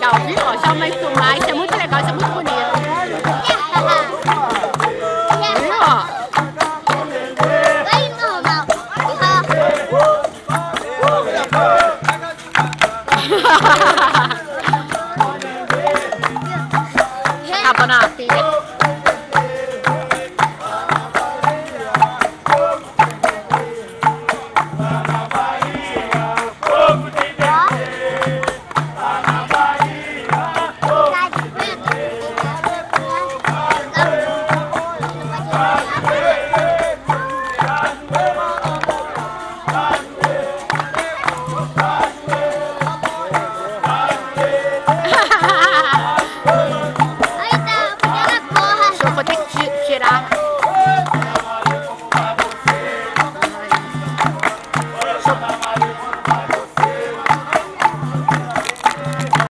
legal, viu? Ó, já uma filmar, isso é muito legal, isso é muito bonito. Viu? Ó. Acabou na filha.